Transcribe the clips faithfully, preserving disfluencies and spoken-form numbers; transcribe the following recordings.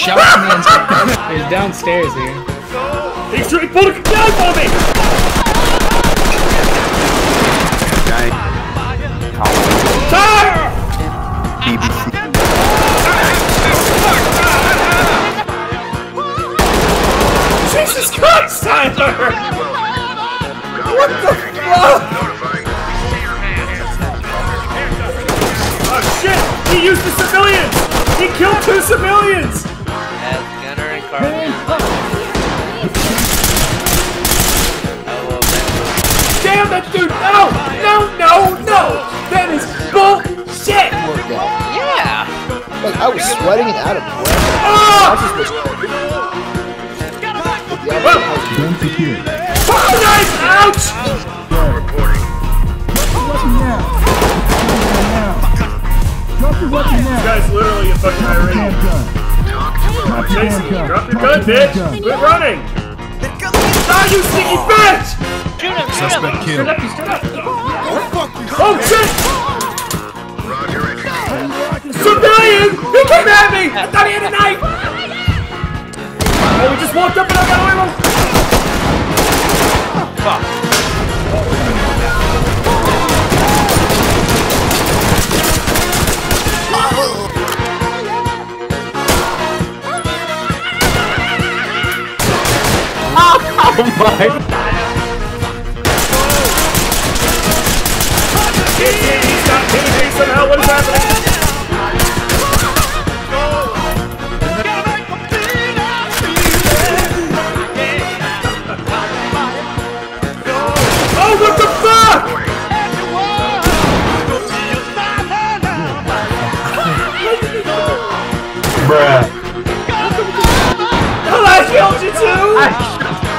shouts me and he's downstairs here. He's trying to pull a gun for me! Tyler! B B C. Jesus Christ, Tyler! What the fuck? Oh shit! He used the civilians! He killed two civilians! As Gunner and Carmen. Damn that dude! No! No! No! No! That is bullshit! Yeah! Like, I was sweating and out of breath. Oh! Gun secured. Oh, nice! Ouch! Reporting. Drop your weapon now. Drop your weapon now. This guy's literally a fucking irate. I'm chasing you. Drop your gun, bitch! Quit running! Ah, you sneaky bitch! Shoot him! Shoot Suspect him! killed. Oh shit! Civilian! He came at me! I thought he had a knife! Oh, we just walked up and I got away from him! Fuck. Oh my! He's got T V somehow, what is happening? Oh, what the fuck? Bruh. Oh, I killed you too! I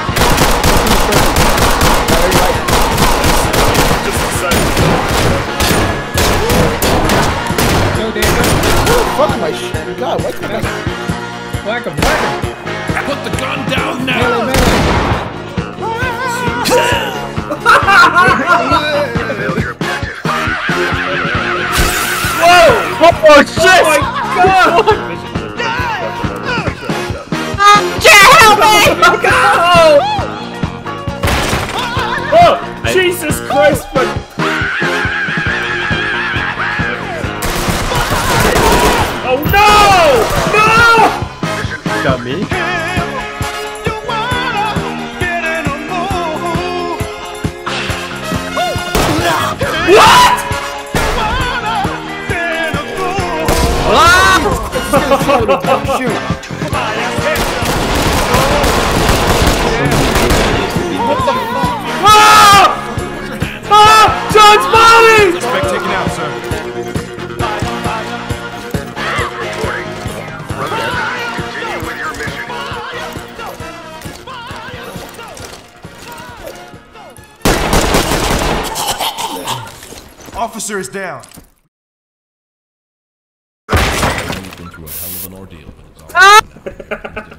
Fuck my shit. God, what's the Whack him, whack him. Put the gun down now. Whoa! Oh shit! Oh my god! Can't help me! Go! Oh! Jesus Christ! But... Oh no! No! Got me. What? Shoot. Ah! Ah! John's body! Suspect taken out, sir. Officer is down. He's been through a hell of an ordeal, but it's all